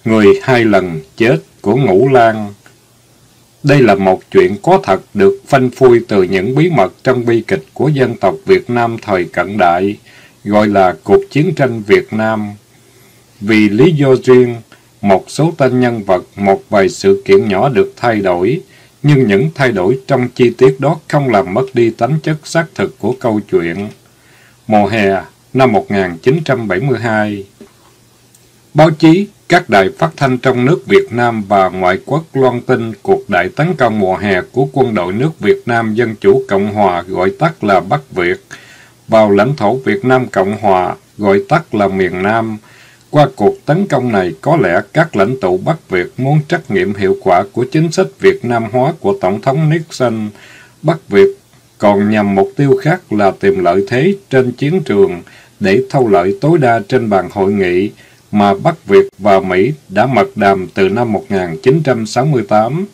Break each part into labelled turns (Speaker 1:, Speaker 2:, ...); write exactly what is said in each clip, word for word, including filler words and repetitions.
Speaker 1: người hai lần chết của Ngũ Lang. Đây là một chuyện có thật được phanh phui từ những bí mật trong bi kịch của dân tộc Việt Nam thời cận đại, gọi là cuộc chiến tranh Việt Nam. Vì lý do riêng, một số tên nhân vật, một vài sự kiện nhỏ được thay đổi, nhưng những thay đổi trong chi tiết đó không làm mất đi tánh chất xác thực của câu chuyện. Mùa hè năm một nghìn chín trăm bảy mươi hai, báo chí, các đài phát thanh trong nước Việt Nam và ngoại quốc loan tin cuộc đại tấn công mùa hè của quân đội nước Việt Nam Dân Chủ Cộng Hòa, gọi tắt là Bắc Việt, vào lãnh thổ Việt Nam Cộng Hòa, gọi tắt là miền Nam. Qua cuộc tấn công này, có lẽ các lãnh tụ Bắc Việt muốn trắc nghiệm hiệu quả của chính sách Việt Nam hóa của Tổng thống Nixon. Bắc Việt còn nhằm mục tiêu khác là tìm lợi thế trên chiến trường để thâu lợi tối đa trên bàn hội nghị mà Bắc Việt và Mỹ đã mật đàm từ năm một nghìn chín trăm sáu mươi tám.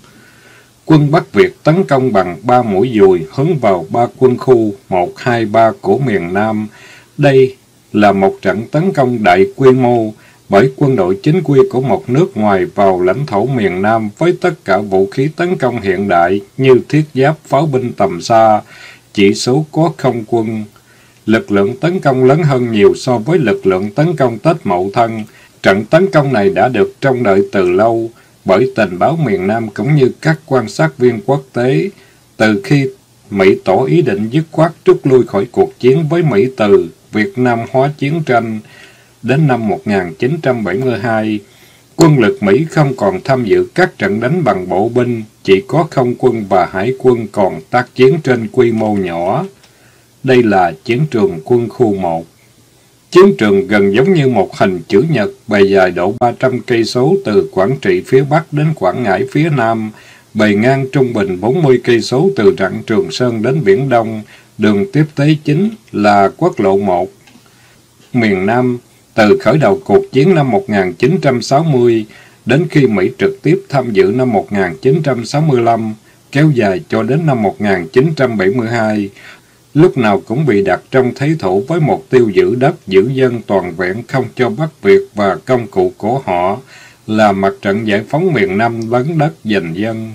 Speaker 1: Quân Bắc Việt tấn công bằng ba mũi dùi hướng vào ba quân khu một, hai, ba của miền Nam. Đây là một trận tấn công đại quy mô bởi quân đội chính quy của một nước ngoài vào lãnh thổ miền Nam với tất cả vũ khí tấn công hiện đại như thiết giáp, pháo binh tầm xa, chỉ số có không quân. Lực lượng tấn công lớn hơn nhiều so với lực lượng tấn công Tết Mậu Thân. Trận tấn công này đã được trông đợi từ lâu bởi tình báo miền Nam cũng như các quan sát viên quốc tế. Từ khi Mỹ tỏ ý định dứt khoát rút lui khỏi cuộc chiến với Mỹ từ Việt Nam hóa chiến tranh đến năm một nghìn chín trăm bảy mươi hai, quân lực Mỹ không còn tham dự các trận đánh bằng bộ binh, chỉ có không quân và hải quân còn tác chiến trên quy mô nhỏ. Đây là chiến trường quân khu một. Chiến trường gần giống như một hình chữ nhật, bề dài độ ba trăm cây số từ Quảng Trị phía Bắc đến Quảng Ngãi phía Nam, bề ngang trung bình bốn mươi cây số từ rặng Trường Sơn đến Biển Đông. Đường tiếp tế chính là quốc lộ một. Miền Nam, từ khởi đầu cuộc chiến năm một nghìn chín trăm sáu mươi đến khi Mỹ trực tiếp tham dự năm một nghìn chín trăm sáu mươi lăm, kéo dài cho đến năm một nghìn chín trăm bảy mươi hai, lúc nào cũng bị đặt trong thế thủ với mục tiêu giữ đất, giữ dân toàn vẹn, không cho Bắc Việt và công cụ của họ là mặt trận giải phóng miền Nam lấn đất giành dân.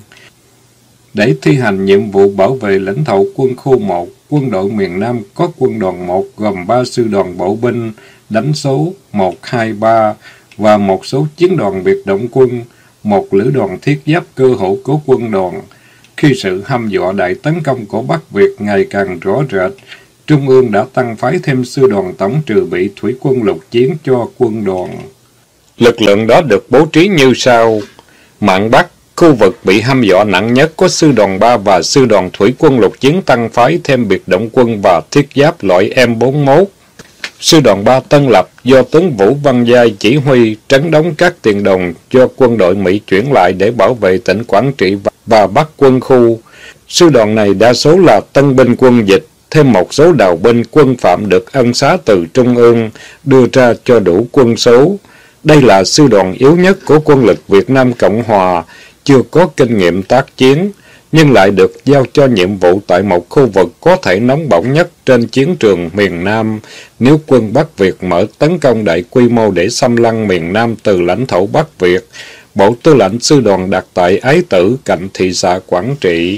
Speaker 1: Để thi hành nhiệm vụ bảo vệ lãnh thổ quân khu một, quân đội miền Nam có quân đoàn một gồm ba sư đoàn bộ binh đánh số một, hai, ba và một số chiến đoàn biệt động quân, một lữ đoàn thiết giáp cơ hữu của quân đoàn. Khi sự hăm dọa đại tấn công của Bắc Việt ngày càng rõ rệt, Trung ương đã tăng phái thêm sư đoàn tổng trừ bị thủy quân lục chiến cho quân đoàn. Lực lượng đó được bố trí như sau. Mạn Bắc, khu vực bị hăm dọa nặng nhất có sư đoàn ba và sư đoàn thủy quân lục chiến tăng phái thêm biệt động quân và thiết giáp loại M bốn mươi mốt. Sư đoàn ba Tân Lập do tướng Vũ Văn Giai chỉ huy trấn đóng các tiền đồn do quân đội Mỹ chuyển lại để bảo vệ tỉnh Quảng Trị và Bắc quân khu. Sư đoàn này đa số là tân binh quân dịch, thêm một số đào binh quân phạm được ân xá từ Trung ương đưa ra cho đủ quân số. Đây là sư đoàn yếu nhất của quân lực Việt Nam Cộng Hòa, chưa có kinh nghiệm tác chiến, nhưng lại được giao cho nhiệm vụ tại một khu vực có thể nóng bỏng nhất trên chiến trường miền Nam. Nếu quân Bắc Việt mở tấn công đại quy mô để xâm lăng miền Nam từ lãnh thổ Bắc Việt, Bộ Tư lệnh sư đoàn đặt tại Ái Tử cạnh thị xã Quảng Trị.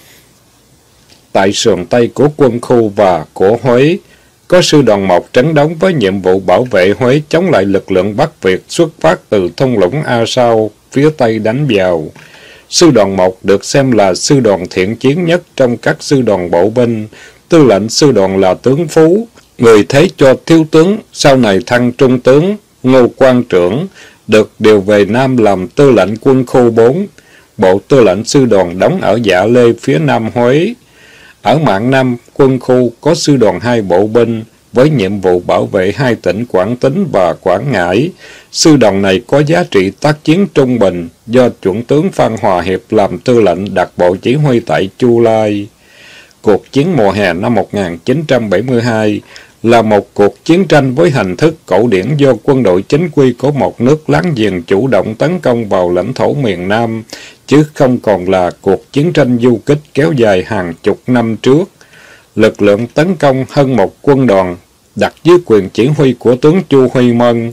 Speaker 1: Tại sườn Tây của quân khu và của Huế, có sư đoàn một trấn đóng với nhiệm vụ bảo vệ Huế chống lại lực lượng Bắc Việt xuất phát từ thung lũng A Sao, phía Tây đánh vào. Sư đoàn một được xem là sư đoàn thiện chiến nhất trong các sư đoàn bộ binh. Tư lệnh sư đoàn là tướng Phú, người thế cho thiếu tướng, sau này thăng trung tướng, Ngô Quang Trưởng, được điều về Nam làm tư lệnh quân khu bốn. Bộ tư lệnh sư đoàn đóng ở Dạ Lê phía Nam Huế. Ở Mạn Nam, quân khu có sư đoàn hai bộ binh, với nhiệm vụ bảo vệ hai tỉnh Quảng Tín và Quảng Ngãi. Sư đoàn này có giá trị tác chiến trung bình, do chuẩn tướng Phan Hòa Hiệp làm tư lệnh đặt bộ chỉ huy tại Chu Lai. Cuộc chiến mùa hè năm một nghìn chín trăm bảy mươi hai là một cuộc chiến tranh với hình thức cổ điển do quân đội chính quy của một nước láng giềng chủ động tấn công vào lãnh thổ miền Nam, chứ không còn là cuộc chiến tranh du kích kéo dài hàng chục năm trước. Lực lượng tấn công hơn một quân đoàn, đặt dưới quyền chỉ huy của tướng Chu Huy Mân,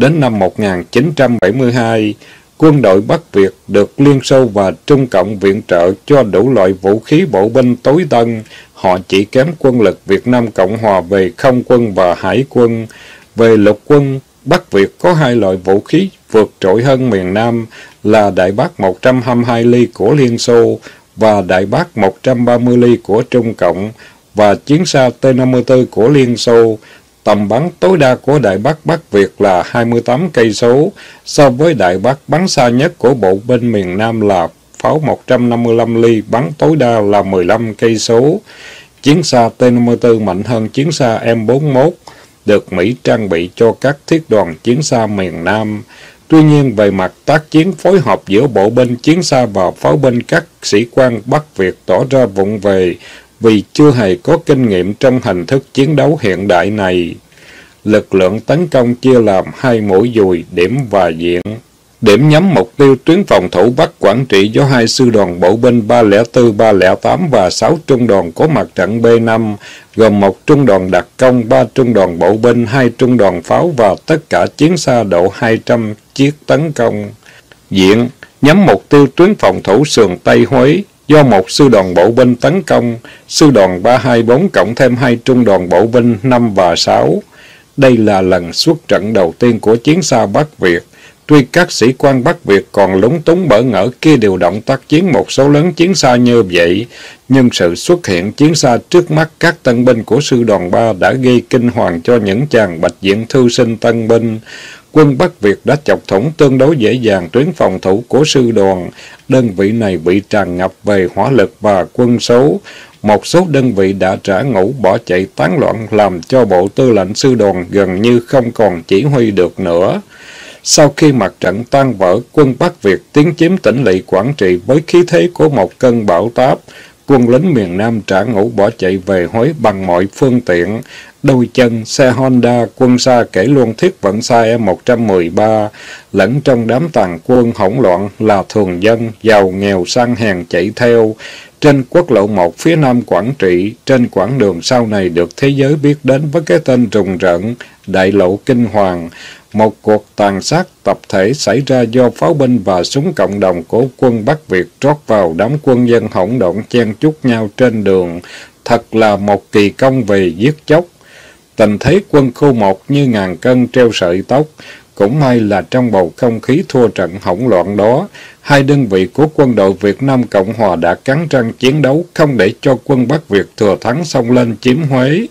Speaker 1: Đến năm một nghìn chín trăm bảy mươi hai, quân đội Bắc Việt được Liên Xô và Trung Cộng viện trợ cho đủ loại vũ khí bộ binh tối tân. Họ chỉ kém quân lực Việt Nam Cộng Hòa về không quân và hải quân. Về lục quân, Bắc Việt có hai loại vũ khí vượt trội hơn miền Nam là Đại Bác một trăm hai mươi hai ly của Liên Xô và Đại Bác một trăm ba mươi ly của Trung Cộng và chiến xa T năm mươi tư của Liên Xô. Tầm bắn tối đa của Đại Bác Bắc Việt là hai mươi tám cây số, so với Đại Bác bắn xa nhất của bộ binh miền Nam là pháo một trăm năm mươi lăm ly bắn tối đa là mười lăm cây số. Chiến xa T năm mươi tư mạnh hơn chiến xa M bốn mươi mốt, được Mỹ trang bị cho các thiết đoàn chiến xa miền Nam. Tuy nhiên, về mặt tác chiến phối hợp giữa bộ binh chiến xa và pháo binh, các sĩ quan Bắc Việt tỏ ra vụng về vì chưa hề có kinh nghiệm trong hình thức chiến đấu hiện đại này. Lực lượng tấn công chia làm hai mũi dùi, điểm và diện. Điểm nhắm mục tiêu tuyến phòng thủ Bắc Quảng Trị do hai sư đoàn bộ binh ba không bốn, ba không tám và sáu trung đoàn có mặt trận B năm, gồm một trung đoàn đặc công, ba trung đoàn bộ binh, hai trung đoàn pháo và tất cả chiến xa độ hai trăm chiếc tấn công. Diện nhắm mục tiêu tuyến phòng thủ sườn Tây Huế do một sư đoàn bộ binh tấn công, sư đoàn ba hai bốn cộng thêm hai trung đoàn bộ binh năm và sáu. Đây là lần xuất trận đầu tiên của chiến xa Bắc Việt. Tuy các sĩ quan Bắc Việt còn lúng túng bỡ ngỡ khi điều động tác chiến một số lớn chiến xa như vậy, nhưng sự xuất hiện chiến xa trước mắt các tân binh của sư đoàn ba đã gây kinh hoàng cho những chàng bạch diện thư sinh tân binh. Quân Bắc Việt đã chọc thủng tương đối dễ dàng tuyến phòng thủ của sư đoàn. Đơn vị này bị tràn ngập về hỏa lực và quân số. Một số đơn vị đã trả ngũ bỏ chạy tán loạn, làm cho bộ tư lệnh sư đoàn gần như không còn chỉ huy được nữa. Sau khi mặt trận tan vỡ, quân Bắc Việt tiến chiếm tỉnh lỵ Quảng Trị với khí thế của một cơn bão táp. Quân lính miền Nam trả ngũ bỏ chạy về Huế bằng mọi phương tiện. Đôi chân, xe Honda, quân xa kể luôn thiết vận xa E một trăm mười ba. Lẫn trong đám tàn quân hỗn loạn là thường dân, giàu nghèo sang hèn chạy theo. Trên quốc lộ một phía nam Quảng Trị, trên quãng đường sau này được thế giới biết đến với cái tên rùng rợn, Đại lộ Kinh Hoàng. Một cuộc tàn sát tập thể xảy ra do pháo binh và súng cộng đồng của quân Bắc Việt trót vào đám quân dân hỗn độn chen chúc nhau trên đường. Thật là một kỳ công về giết chóc. Tình thế quân khu một như ngàn cân treo sợi tóc. Cũng may là trong bầu không khí thua trận hỗn loạn đó, hai đơn vị của quân đội Việt Nam Cộng Hòa đã cắn răng chiến đấu, không để cho quân Bắc Việt thừa thắng xông lên chiếm Huế.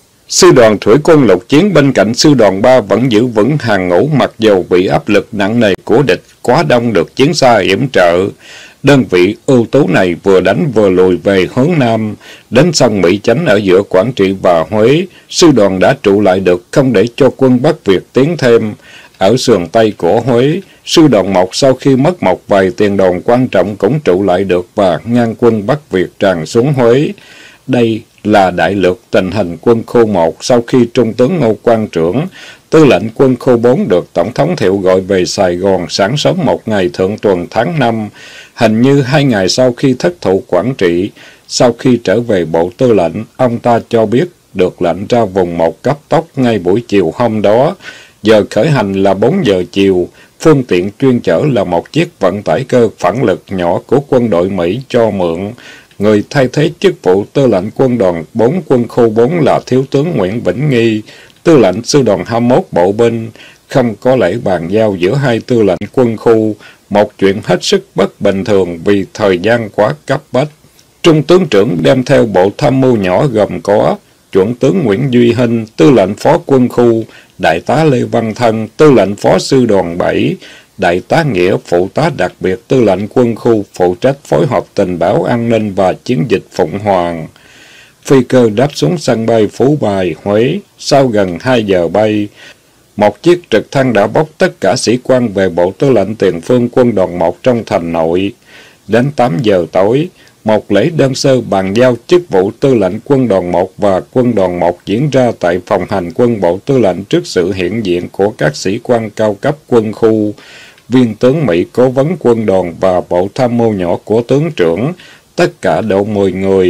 Speaker 1: Sư đoàn thủy quân lục chiến bên cạnh sư đoàn ba vẫn giữ vững hàng ngũ, mặc dù bị áp lực nặng nề của địch quá đông được chiến xa yểm trợ. Đơn vị ưu tú này vừa đánh vừa lùi về hướng Nam, đến sông Mỹ Chánh ở giữa Quảng Trị và Huế. Sư đoàn đã trụ lại được, không để cho quân Bắc Việt tiến thêm. Ở sườn Tây của Huế, sư đoàn một sau khi mất một vài tiền đồn quan trọng cũng trụ lại được và ngăn quân Bắc Việt tràn xuống Huế. Đây là đại lược tình hình quân khu một sau khi Trung tướng Ngô Quang Trưởng, tư lệnh quân khu bốn được Tổng thống Thiệu gọi về Sài Gòn sáng sớm một ngày thượng tuần tháng năm, hình như hai ngày sau khi thất thủ Quảng Trị. Sau khi trở về Bộ Tư lệnh, ông ta cho biết được lệnh ra vùng một cấp tốc ngay buổi chiều hôm đó. Giờ khởi hành là bốn giờ chiều, phương tiện chuyên chở là một chiếc vận tải cơ phản lực nhỏ của quân đội Mỹ cho mượn. Người thay thế chức vụ tư lệnh quân đoàn bốn quân khu bốn là Thiếu tướng Nguyễn Vĩnh Nghi, tư lệnh sư đoàn hai mươi mốt bộ binh. Không có lễ bàn giao giữa hai tư lệnh quân khu, một chuyện hết sức bất bình thường vì thời gian quá cấp bách. Trung tướng trưởng đem theo bộ tham mưu nhỏ gồm có chuẩn tướng Nguyễn Duy Hinh, tư lệnh phó quân khu, đại tá Lê Văn Thân, tư lệnh phó sư đoàn bảy, đại tá Nghĩa, phụ tá đặc biệt tư lệnh quân khu, phụ trách phối hợp tình báo an ninh và chiến dịch Phụng Hoàng. Phi cơ đáp xuống sân bay Phú Bài, Huế. Sau gần hai giờ bay, một chiếc trực thăng đã bốc tất cả sĩ quan về Bộ Tư lệnh Tiền phương quân đoàn một trong thành nội. Đến tám giờ tối, một lễ đơn sơ bàn giao chức vụ tư lệnh quân đoàn một và quân đoàn một diễn ra tại phòng hành quân Bộ Tư lệnh trước sự hiện diện của các sĩ quan cao cấp quân khu, viên tướng Mỹ cố vấn quân đoàn và bộ tham mưu nhỏ của tướng trưởng, tất cả độ mười người.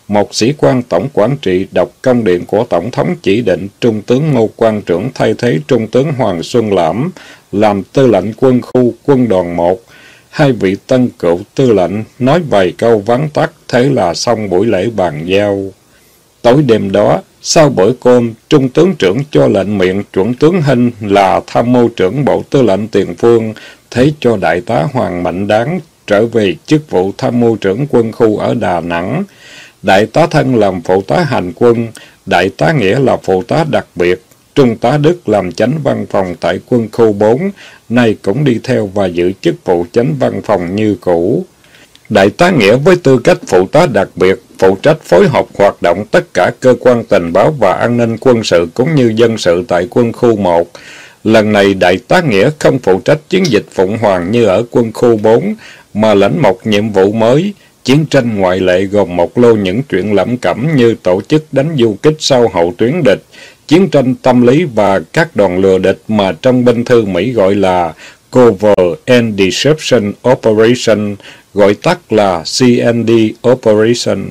Speaker 1: một sĩ quan tổng quản trị đọc công điện của Tổng thống chỉ định Trung tướng Ngô Quan Trưởng thay thế Trung tướng Hoàng Xuân Lãm làm tư lệnh quân khu quân đoàn một. Hai vị tân cựu tư lệnh nói vài câu vắn tắt, thế là xong buổi lễ bàn giao. Tối đêm đó, sau bữa cơm, Trung tướng trưởng cho lệnh miệng chuẩn tướng Hinh là tham mưu trưởng Bộ Tư lệnh Tiền Phương, thế cho đại tá Hoàng Mạnh Đáng trở về chức vụ tham mưu trưởng quân khu ở Đà Nẵng. Đại tá Thân làm phụ tá hành quân, đại tá Nghĩa là phụ tá đặc biệt, trung tá Đức làm chánh văn phòng tại quân khu bốn, nay cũng đi theo và giữ chức vụ chánh văn phòng như cũ. Đại tá Nghĩa với tư cách phụ tá đặc biệt, phụ trách phối hợp hoạt động tất cả cơ quan tình báo và an ninh quân sự cũng như dân sự tại quân khu một. Lần này đại tá Nghĩa không phụ trách chiến dịch Phụng Hoàng như ở quân khu bốn, mà lãnh một nhiệm vụ mới, chiến tranh ngoại lệ gồm một lô những chuyện lẩm cẩm như tổ chức đánh du kích sau hậu tuyến địch, chiến tranh tâm lý và các đoàn lừa địch mà trong binh thư Mỹ gọi là Covert and Deception Operation, gọi tắt là C and D Operation.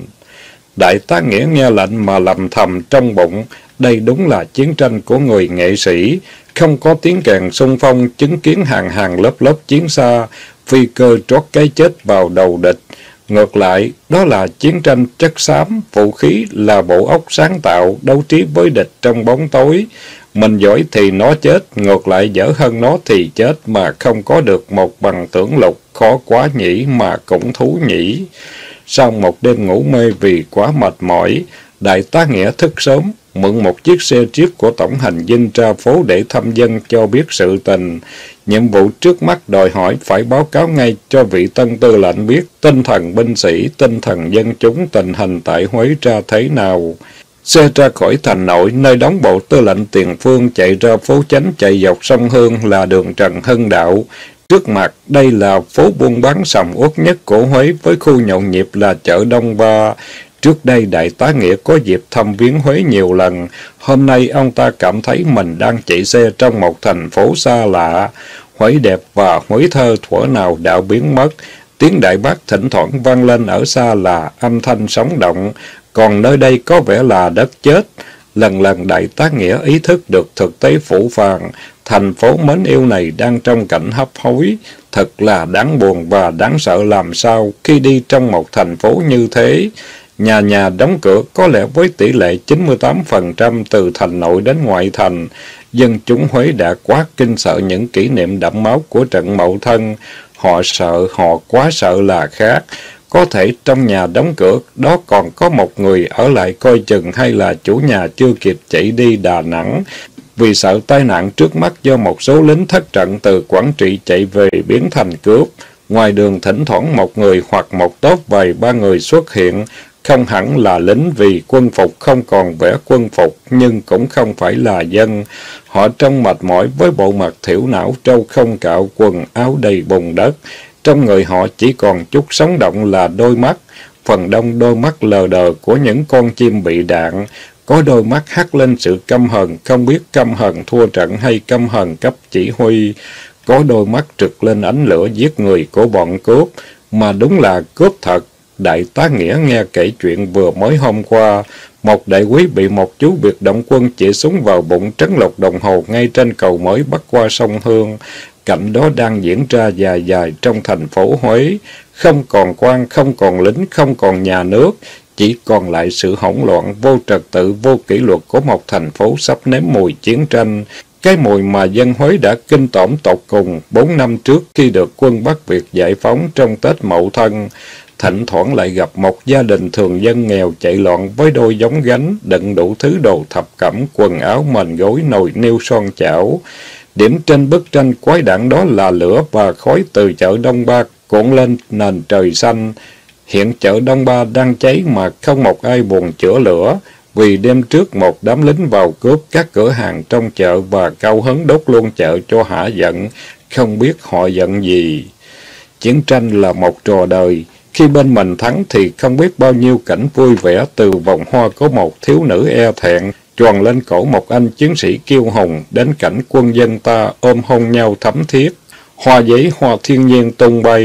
Speaker 1: Đại tá Nghĩa nghe lệnh mà lầm thầm trong bụng, đây đúng là chiến tranh của người nghệ sĩ, không có tiếng kèn xung phong, chứng kiến hàng hàng lớp lớp chiến xa, phi cơ trót cái chết vào đầu địch. Ngược lại, đó là chiến tranh chất xám, vũ khí là bộ óc sáng tạo, đấu trí với địch trong bóng tối. Mình giỏi thì nó chết, ngược lại dở hơn nó thì chết, mà không có được một bằng tưởng lục, khó quá nhỉ mà cũng thú nhỉ. Sau một đêm ngủ mê vì quá mệt mỏi, đại tá Nghĩa thức sớm, mượn một chiếc xe chiếc của tổng hành dinh ra phố để thăm dân cho biết sự tình. Nhiệm vụ trước mắt đòi hỏi phải báo cáo ngay cho vị tân tư lệnh biết tinh thần binh sĩ, tinh thần dân chúng, tình hình tại Huế ra thế nào. Xe ra khỏi thành nội, nơi đóng Bộ Tư lệnh Tiền Phương, chạy ra phố Chánh, chạy dọc sông Hương là đường Trần Hưng Đạo. Trước mặt, đây là phố buôn bán sầm uất nhất của Huế với khu nhộn nhịp là chợ Đông Ba. Trước đây đại tá Nghĩa có dịp thăm viếng Huế nhiều lần, hôm nay ông ta cảm thấy mình đang chạy xe trong một thành phố xa lạ. Huế đẹp và Huế thơ thuở nào đã biến mất, tiếng Đại Bác thỉnh thoảng vang lên ở xa là âm thanh sống động, còn nơi đây có vẻ là đất chết. Lần lần đại tá Nghĩa ý thức được thực tế phũ phàng, thành phố mến yêu này đang trong cảnh hấp hối, thật là đáng buồn và đáng sợ làm sao khi đi trong một thành phố như thế. Nhà nhà đóng cửa có lẽ với tỷ lệ chín mươi tám phần trăm từ thành nội đến ngoại thành. Dân chúng Huế đã quá kinh sợ những kỷ niệm đẫm máu của trận Mậu Thân. Họ sợ, họ quá sợ là khác. Có thể trong nhà đóng cửa, đó còn có một người ở lại coi chừng, hay là chủ nhà chưa kịp chạy đi Đà Nẵng. Vì sợ tai nạn trước mắt do một số lính thất trận từ Quảng Trị chạy về biến thành cướp. Ngoài đường thỉnh thoảng một người hoặc một tốp vài ba người xuất hiện, không hẳn là lính vì quân phục không còn vẻ quân phục, nhưng cũng không phải là dân. Họ trông mệt mỏi với bộ mặt thiểu não, trâu không cạo, quần áo đầy bùn đất. Trong người họ chỉ còn chút sống động là đôi mắt, phần đông đôi mắt lờ đờ của những con chim bị đạn. Có đôi mắt hắt lên sự căm hờn, không biết căm hờn thua trận hay căm hờn cấp chỉ huy. Có đôi mắt trực lên ánh lửa giết người của bọn cướp, mà đúng là cướp thật. Đại tá Nghĩa nghe kể chuyện vừa mới hôm qua, một đại úy bị một chú biệt động quân chĩa súng vào bụng trấn lột đồng hồ ngay trên cầu mới bắc qua sông Hương. Cảnh đó đang diễn ra dài dài trong thành phố Huế. Không còn quan, không còn lính, không còn nhà nước, chỉ còn lại sự hỗn loạn, vô trật tự, vô kỷ luật của một thành phố sắp nếm mùi chiến tranh. Cái mùi mà dân Huế đã kinh tởm tột cùng bốn năm trước khi được quân Bắc Việt giải phóng trong Tết Mậu Thân. Thỉnh thoảng lại gặp một gia đình thường dân nghèo chạy loạn với đôi giống gánh, đựng đủ thứ đồ thập cẩm, quần áo, mền gối, nồi niêu son chảo. Điểm trên bức tranh quái đản đó là lửa và khói từ chợ Đông Ba cuộn lên nền trời xanh. Hiện chợ Đông Ba đang cháy mà không một ai buồn chữa lửa, vì đêm trước một đám lính vào cướp các cửa hàng trong chợ và cao hứng đốt luôn chợ cho hả giận, không biết họ giận gì. Chiến tranh là một trò đời, khi bên mình thắng thì không biết bao nhiêu cảnh vui vẻ, từ vòng hoa có một thiếu nữ e thẹn choàng lên cổ một anh chiến sĩ kiêu hùng, đến cảnh quân dân ta ôm hôn nhau thắm thiết. Hoa giấy, hoa thiên nhiên tung bay,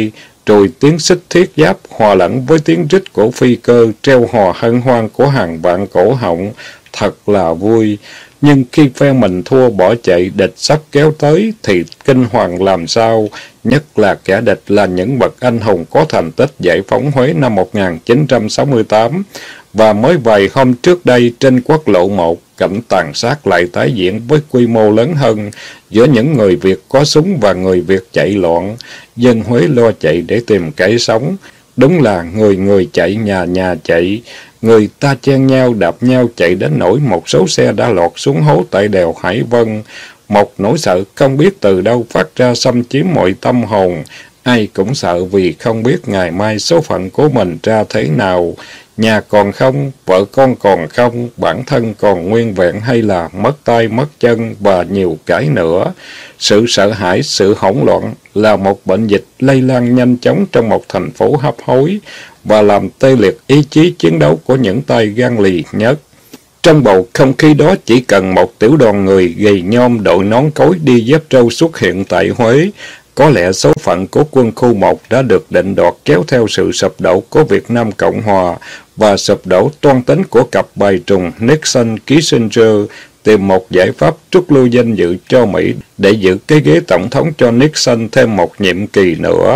Speaker 1: rồi tiếng xích thiết giáp hòa lẫn với tiếng rít của phi cơ treo hò hân hoan của hàng vạn cổ họng, thật là vui. Nhưng khi phe mình thua bỏ chạy, địch sắp kéo tới, thì kinh hoàng làm sao? Nhất là kẻ địch là những bậc anh hùng có thành tích giải phóng Huế năm một nghìn chín trăm sáu mươi tám. Và mới vài hôm trước đây, trên quốc lộ một, cảnh tàn sát lại tái diễn với quy mô lớn hơn, giữa những người Việt có súng và người Việt chạy loạn. Dân Huế lo chạy để tìm cái sống. Đúng là người người chạy, nhà nhà chạy. Người ta chen nhau, đạp nhau chạy đến nỗi một số xe đã lọt xuống hố tại đèo Hải Vân. Một nỗi sợ không biết từ đâu phát ra xâm chiếm mọi tâm hồn. Ai cũng sợ vì không biết ngày mai số phận của mình ra thế nào. Nhà còn không, vợ con còn không, bản thân còn nguyên vẹn hay là mất tay mất chân và nhiều cái nữa. Sự sợ hãi, sự hỗn loạn là một bệnh dịch lây lan nhanh chóng trong một thành phố hấp hối và làm tê liệt ý chí chiến đấu của những tay gan lì nhất. Trong bầu không khí đó chỉ cần một tiểu đoàn người gầy nhom đội nón cối đi dép trâu xuất hiện tại Huế. Có lẽ số phận của quân khu một đã được định đoạt kéo theo sự sụp đổ của Việt Nam Cộng Hòa và sụp đổ toan tính của cặp bài trùng Nixon-Kissinger tìm một giải pháp trút lui danh dự cho Mỹ để giữ cái ghế tổng thống cho Nixon thêm một nhiệm kỳ nữa.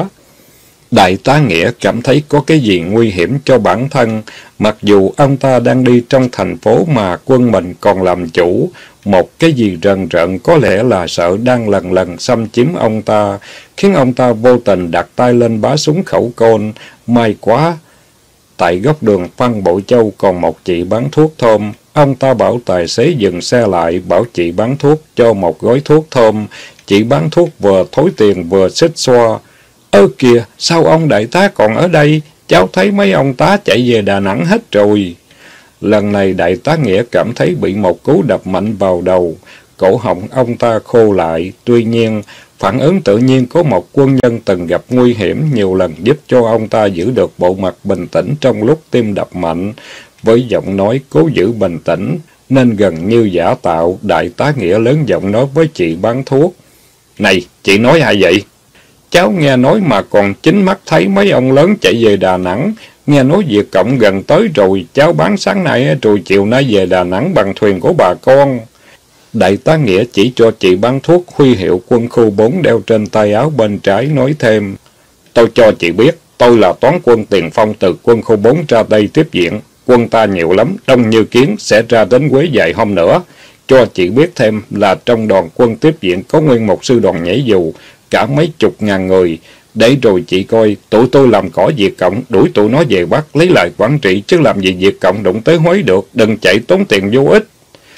Speaker 1: Đại tá Nghĩa cảm thấy có cái gì nguy hiểm cho bản thân, mặc dù ông ta đang đi trong thành phố mà quân mình còn làm chủ. Một cái gì rần rợn có lẽ là sợ đang lần lần xâm chiếm ông ta, khiến ông ta vô tình đặt tay lên bá súng khẩu côn. May quá, tại góc đường Phan Bội Châu còn một chị bán thuốc thơm. Ông ta bảo tài xế dừng xe lại, bảo chị bán thuốc cho một gói thuốc thơm. Chị bán thuốc vừa thối tiền vừa xích xoa. Ơ kìa, sao ông đại tá còn ở đây? Cháu thấy mấy ông tá chạy về Đà Nẵng hết rồi. Lần này đại tá Nghĩa cảm thấy bị một cú đập mạnh vào đầu. Cổ họng ông ta khô lại. Tuy nhiên, phản ứng tự nhiên của một quân nhân từng gặp nguy hiểm nhiều lần giúp cho ông ta giữ được bộ mặt bình tĩnh trong lúc tim đập mạnh. Với giọng nói cố giữ bình tĩnh, nên gần như giả tạo, đại tá Nghĩa lớn giọng nói với chị bán thuốc. Này, chị nói ai vậy? Cháu nghe nói mà còn chính mắt thấy mấy ông lớn chạy về Đà Nẵng. Nghe nói Việt Cộng gần tới rồi, cháu bán sáng nay rồi chiều nay về Đà Nẵng bằng thuyền của bà con. Đại tá Nghĩa chỉ cho chị bán thuốc huy hiệu quân khu bốn đeo trên tay áo bên trái, nói thêm. Tôi cho chị biết, tôi là toán quân tiền phong từ quân khu bốn ra đây tiếp viện. Quân ta nhiều lắm, đông như kiến, sẽ ra đến Huế vài hôm nữa. Cho chị biết thêm là trong đoàn quân tiếp viện có nguyên một sư đoàn nhảy dù, cả mấy chục ngàn người. Để rồi chị coi, tụi tôi làm cỏ Việt Cộng, đuổi tụi nó về Bắc, lấy lại quản trị, chứ làm gì Việt Cộng đụng tới Huế được, đừng chạy tốn tiền vô ích.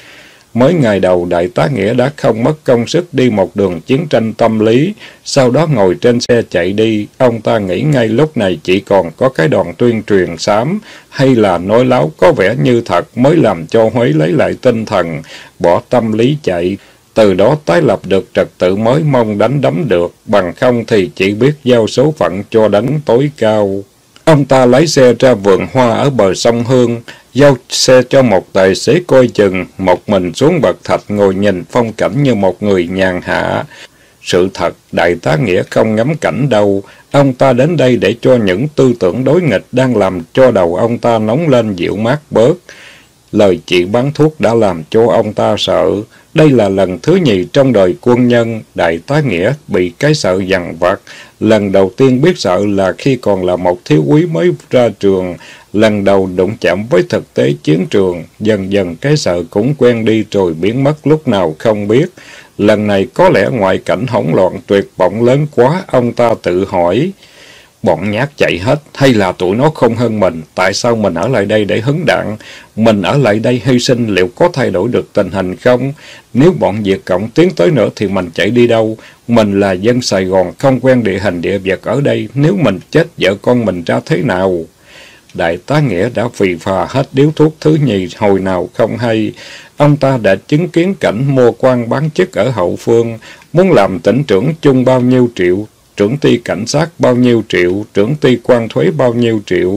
Speaker 1: Mới ngày đầu, đại tá Nghĩa đã không mất công sức đi một đường chiến tranh tâm lý, sau đó ngồi trên xe chạy đi. Ông ta nghĩ ngay lúc này chỉ còn có cái đoàn tuyên truyền xám, hay là nói láo có vẻ như thật mới làm cho Huế lấy lại tinh thần, bỏ tâm lý chạy. Từ đó tái lập được trật tự mới mong đánh đấm được, bằng không thì chỉ biết giao số phận cho đánh tối cao. Ông ta lái xe ra vườn hoa ở bờ sông Hương, giao xe cho một tài xế coi chừng, một mình xuống bậc thạch ngồi nhìn phong cảnh như một người nhàn hạ. Sự thật, đại tá Nghĩa không ngắm cảnh đâu, ông ta đến đây để cho những tư tưởng đối nghịch đang làm cho đầu ông ta nóng lên dịu mát bớt. Lời chị bán thuốc đã làm cho ông ta sợ. Đây là lần thứ nhì trong đời quân nhân, đại tá Nghĩa bị cái sợ dằn vặt. Lần đầu tiên biết sợ là khi còn là một thiếu úy mới ra trường, lần đầu đụng chạm với thực tế chiến trường. Dần dần cái sợ cũng quen đi rồi biến mất lúc nào không biết. Lần này có lẽ ngoại cảnh hỗn loạn tuyệt vọng lớn quá, ông ta tự hỏi. Bọn nhát chạy hết, hay là tụi nó không hơn mình? Tại sao mình ở lại đây để hứng đạn? Mình ở lại đây hy sinh liệu có thay đổi được tình hình không? Nếu bọn Việt Cộng tiến tới nữa thì mình chạy đi đâu? Mình là dân Sài Gòn, không quen địa hình địa vật ở đây. Nếu mình chết, vợ con mình ra thế nào? Đại tá Nghĩa đã phì phà hết điếu thuốc thứ nhì hồi nào không hay. Ông ta đã chứng kiến cảnh mua quan bán chức ở hậu phương, muốn làm tỉnh trưởng chung bao nhiêu triệu, trưởng ty cảnh sát bao nhiêu triệu, trưởng ty quan thuế bao nhiêu triệu,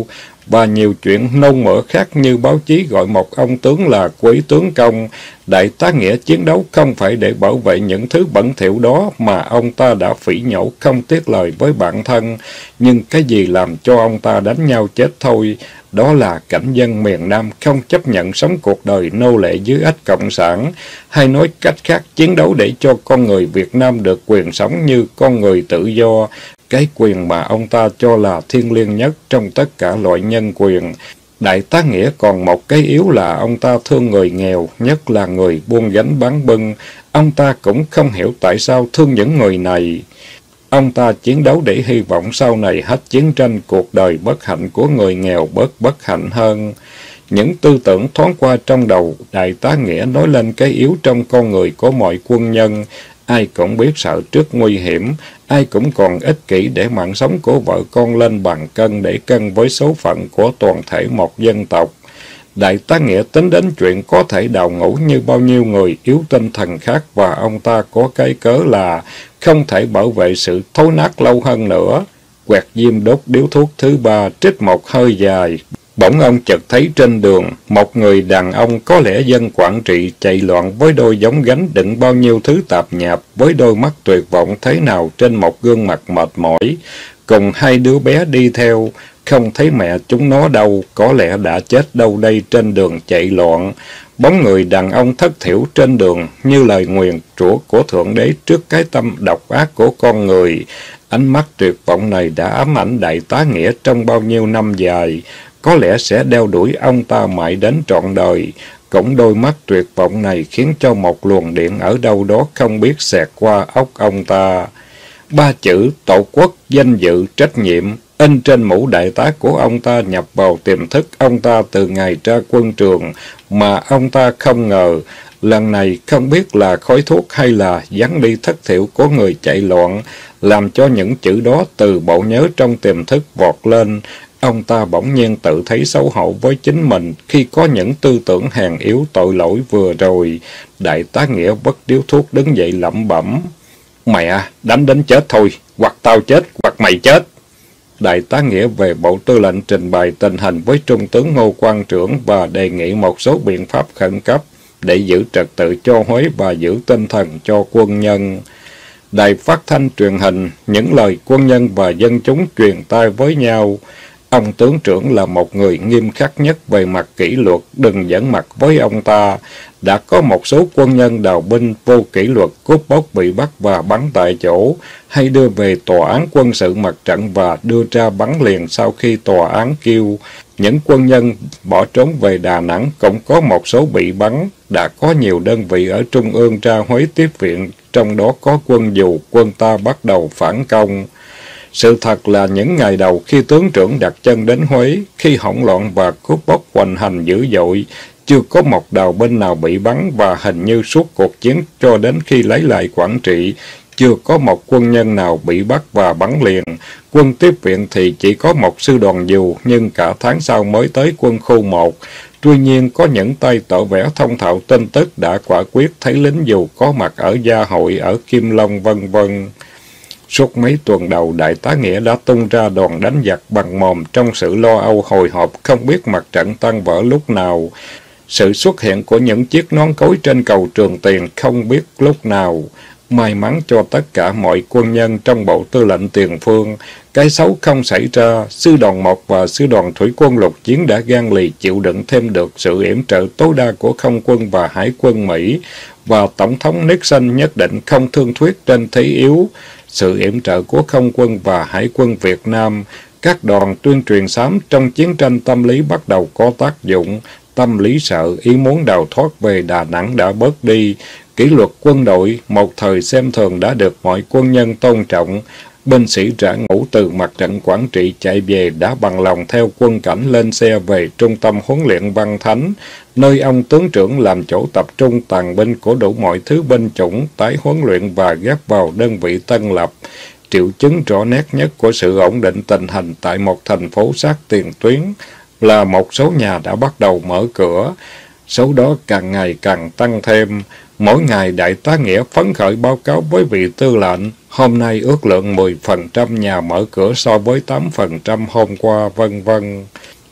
Speaker 1: và nhiều chuyện nôn mửa khác như báo chí gọi một ông tướng là quý tướng công. Đại tá Nghĩa chiến đấu không phải để bảo vệ những thứ bẩn thỉu đó mà ông ta đã phỉ nhổ không tiếc lời với bản thân, nhưng cái gì làm cho ông ta đánh nhau chết thôi, đó là cảnh dân miền Nam không chấp nhận sống cuộc đời nô lệ dưới ách cộng sản, hay nói cách khác, chiến đấu để cho con người Việt Nam được quyền sống như con người tự do, cái quyền mà ông ta cho là thiêng liêng nhất trong tất cả loại nhân quyền. Đại tá Nghĩa còn một cái yếu là ông ta thương người nghèo, nhất là người buôn gánh bán bưng. Ông ta cũng không hiểu tại sao thương những người này. Ông ta chiến đấu để hy vọng sau này hết chiến tranh, cuộc đời bất hạnh của người nghèo bớt bất hạnh hơn. Những tư tưởng thoáng qua trong đầu Đại tá Nghĩa nói lên cái yếu trong con người của mọi quân nhân. Ai cũng biết sợ trước nguy hiểm, ai cũng còn ích kỷ để mạng sống của vợ con lên bàn cân để cân với số phận của toàn thể một dân tộc. Đại tá Nghĩa tính đến chuyện có thể đào ngũ như bao nhiêu người yếu tinh thần khác, và ông ta có cái cớ là không thể bảo vệ sự thối nát lâu hơn nữa. Quẹt diêm đốt điếu thuốc thứ ba, trích một hơi dài. Bỗng ông chợt thấy trên đường, một người đàn ông có lẽ dân Quảng Trị chạy loạn với đôi giống gánh đựng bao nhiêu thứ tạp nhạp, với đôi mắt tuyệt vọng thế nào trên một gương mặt mệt mỏi, cùng hai đứa bé đi theo. Không thấy mẹ chúng nó đâu, có lẽ đã chết đâu đây trên đường chạy loạn. Bóng người đàn ông thất thiểu trên đường như lời nguyền rủa của Thượng Đế trước cái tâm độc ác của con người. Ánh mắt tuyệt vọng này đã ám ảnh Đại tá Nghĩa trong bao nhiêu năm dài, có lẽ sẽ đeo đuổi ông ta mãi đến trọn đời. Cũng đôi mắt tuyệt vọng này khiến cho một luồng điện ở đâu đó không biết xẹt qua óc ông ta. Ba chữ tổ quốc, danh dự, trách nhiệm in trên mũ đại tá của ông ta nhập vào tiềm thức ông ta từ ngày ra quân trường, mà ông ta không ngờ lần này không biết là khói thuốc hay là vắng đi thất thiểu của người chạy loạn, làm cho những chữ đó từ bộ nhớ trong tiềm thức vọt lên. Ông ta bỗng nhiên tự thấy xấu hổ với chính mình khi có những tư tưởng hèn yếu tội lỗi vừa rồi. Đại tá Nghĩa vứt điếu thuốc đứng dậy lẩm bẩm: "Mẹ, đánh đến chết thôi, hoặc tao chết, hoặc mày chết." Đại tá Nghĩa về Bộ Tư lệnh trình bày tình hình với Trung tướng Ngô Quang Trưởng và đề nghị một số biện pháp khẩn cấp để giữ trật tự cho Huế và giữ tinh thần cho quân nhân. Đài phát thanh truyền hình, những lời quân nhân và dân chúng truyền tai với nhau. Ông tướng trưởng là một người nghiêm khắc nhất về mặt kỷ luật, đừng giỡn mặt với ông ta. Đã có một số quân nhân đào binh vô kỷ luật cướp bóc bị bắt và bắn tại chỗ, hay đưa về tòa án quân sự mặt trận và đưa ra bắn liền sau khi tòa án kêu. Những quân nhân bỏ trốn về Đà Nẵng cũng có một số bị bắn. Đã có nhiều đơn vị ở Trung ương ra Huế tiếp viện, trong đó có quân Dù, quân ta bắt đầu phản công. Sự thật là những ngày đầu khi tướng trưởng đặt chân đến Huế, khi hỗn loạn và cướp bóc hoành hành dữ dội, chưa có một đào binh nào bị bắn, và hình như suốt cuộc chiến cho đến khi lấy lại Quảng Trị, chưa có một quân nhân nào bị bắt và bắn liền. Quân tiếp viện thì chỉ có một sư đoàn Dù, nhưng cả tháng sau mới tới quân khu một. Tuy nhiên, có những tay tỏ vẻ thông thạo tin tức đã quả quyết thấy lính Dù có mặt ở Gia Hội, ở Kim Long, vân vân. Suốt mấy tuần đầu, Đại tá Nghĩa đã tung ra đòn đánh giặc bằng mồm trong sự lo âu hồi hộp, không biết mặt trận tan vỡ lúc nào. Sự xuất hiện của những chiếc nón cối trên cầu Trường Tiền không biết lúc nào. May mắn cho tất cả mọi quân nhân trong Bộ Tư lệnh Tiền Phương, cái xấu không xảy ra. Sư đoàn một và sư đoàn thủy quân lục chiến đã gan lì chịu đựng thêm được sự yểm trợ tối đa của không quân và hải quân Mỹ, và Tổng thống Nixon nhất định không thương thuyết trên thế yếu. Sự yểm trợ của không quân và hải quân Việt Nam, các đoàn tuyên truyền xám trong chiến tranh tâm lý bắt đầu có tác dụng. Tâm lý sợ, ý muốn đào thoát về Đà Nẵng đã bớt đi. Kỷ luật quân đội, một thời xem thường đã được mọi quân nhân tôn trọng. Binh sĩ rã ngũ từ mặt trận Quảng Trị chạy về đã bằng lòng theo quân cảnh lên xe về trung tâm huấn luyện Văn Thánh, nơi ông tướng trưởng làm chỗ tập trung tàn binh của đủ mọi thứ binh chủng, tái huấn luyện và ghép vào đơn vị tân lập. Triệu chứng rõ nét nhất của sự ổn định tình hình tại một thành phố sát tiền tuyến là một số nhà đã bắt đầu mở cửa. Số đó càng ngày càng tăng thêm. Mỗi ngày Đại tá Nghĩa phấn khởi báo cáo với vị tư lệnh, hôm nay ước lượng mười phần trăm nhà mở cửa so với tám phần trăm hôm qua, vân vân.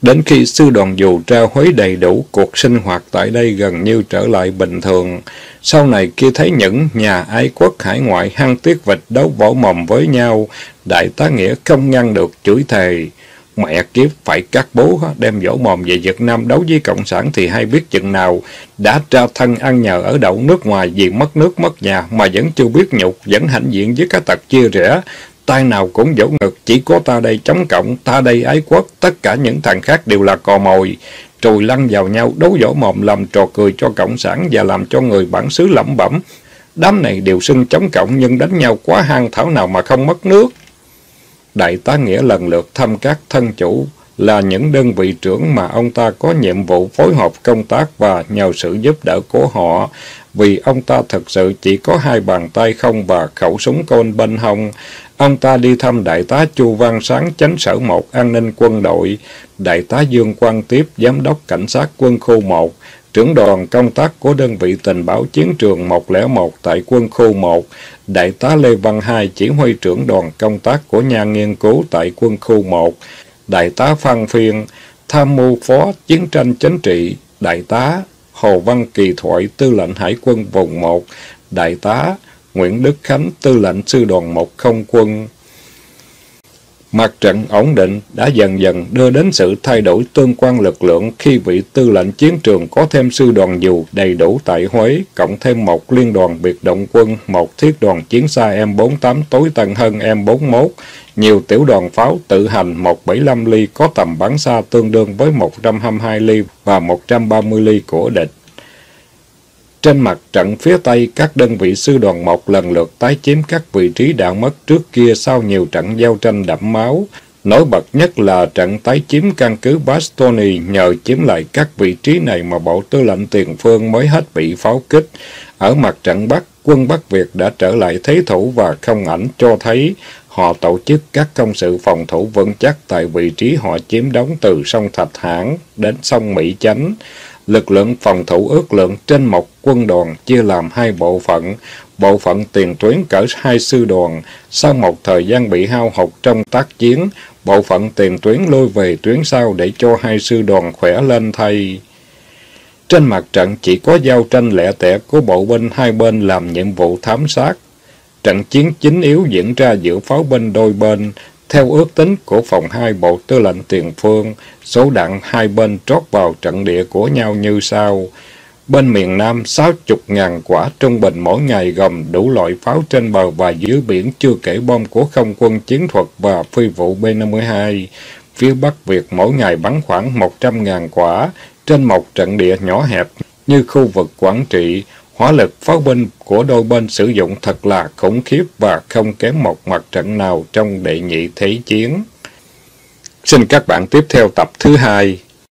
Speaker 1: Đến khi sư đoàn dù ra Huế đầy đủ, cuộc sinh hoạt tại đây gần như trở lại bình thường. Sau này kia thấy những nhà ái quốc hải ngoại hăng tiết vịt đấu võ mồm với nhau, Đại tá Nghĩa không ngăn được chửi thề. Mẹ kiếp, phải cắt bố, đem võ mồm về Việt Nam đấu với Cộng sản thì hay biết chừng nào. Đã tra thân ăn nhờ ở đậu nước ngoài vì mất nước mất nhà mà vẫn chưa biết nhục, vẫn hãnh diện với cái tật chia rẽ. Tai nào cũng vỗ ngực, chỉ có ta đây chống Cộng, ta đây ái quốc, tất cả những thằng khác đều là cò mồi. Trùi lăn vào nhau, đấu võ mồm làm trò cười cho Cộng sản và làm cho người bản xứ lẩm bẩm. Đám này đều xưng chống Cộng nhưng đánh nhau quá hăng, thảo nào mà không mất nước. Đại tá Nghĩa lần lượt thăm các thân chủ là những đơn vị trưởng mà ông ta có nhiệm vụ phối hợp công tác và nhờ sự giúp đỡ của họ, vì ông ta thực sự chỉ có hai bàn tay không và khẩu súng côn bên hông. Ông ta đi thăm Đại tá Chu Văn Sáng, chánh sở một an ninh quân đội, Đại tá Dương Quang Tiếp, giám đốc cảnh sát quân khu một, trưởng đoàn công tác của đơn vị tình báo chiến trường một không một tại quân khu một, Đại tá Lê Văn Hai, chỉ huy trưởng đoàn công tác của nhà nghiên cứu tại quân khu một, Đại tá Phan Phiên, tham mưu phó chiến tranh chính trị, Đại tá Hồ Văn Kỳ Thoại, tư lệnh Hải quân vùng một, Đại tá Nguyễn Đức Khánh, tư lệnh sư đoàn một không quân. Mặt trận ổn định đã dần dần đưa đến sự thay đổi tương quan lực lượng khi vị tư lệnh chiến trường có thêm sư đoàn dù đầy đủ tại Huế, cộng thêm một liên đoàn biệt động quân, một thiết đoàn chiến xa M bốn mươi tám tối tân hơn M bốn mươi mốt, nhiều tiểu đoàn pháo tự hành một bảy lăm ly có tầm bắn xa tương đương với một trăm hai mươi hai ly và một trăm ba mươi ly của địch. Trên mặt trận phía Tây, các đơn vị sư đoàn một lần lượt tái chiếm các vị trí đã mất trước kia sau nhiều trận giao tranh đẫm máu. Nổi bật nhất là trận tái chiếm căn cứ Bastoni, nhờ chiếm lại các vị trí này mà Bộ Tư lệnh Tiền Phương mới hết bị pháo kích. Ở mặt trận Bắc, quân Bắc Việt đã trở lại thế thủ và không ảnh cho thấy họ tổ chức các công sự phòng thủ vững chắc tại vị trí họ chiếm đóng từ sông Thạch Hãn đến sông Mỹ Chánh. Lực lượng phòng thủ ước lượng trên một quân đoàn chia làm hai bộ phận, bộ phận tiền tuyến cỡ hai sư đoàn. Sau một thời gian bị hao hụt trong tác chiến, bộ phận tiền tuyến lui về tuyến sau để cho hai sư đoàn khỏe lên thay. Trên mặt trận chỉ có giao tranh lẻ tẻ của bộ binh hai bên làm nhiệm vụ thám sát. Trận chiến chính yếu diễn ra giữa pháo binh đôi bên. Theo ước tính của phòng hai Bộ Tư lệnh Tiền Phương, số đạn hai bên trót vào trận địa của nhau như sau. Bên miền Nam, sáu mươi nghìn quả trung bình mỗi ngày gồm đủ loại pháo trên bờ và dưới biển, chưa kể bom của không quân chiến thuật và phi vụ B năm mươi hai. Phía Bắc Việt mỗi ngày bắn khoảng một trăm nghìn quả, trên một trận địa nhỏ hẹp như khu vực Quảng Trị. Hỏa lực pháo binh của đôi bên sử dụng thật là khủng khiếp và không kém một mặt trận nào trong đệ nhị thế chiến. Xin các bạn tiếp theo tập thứ hai.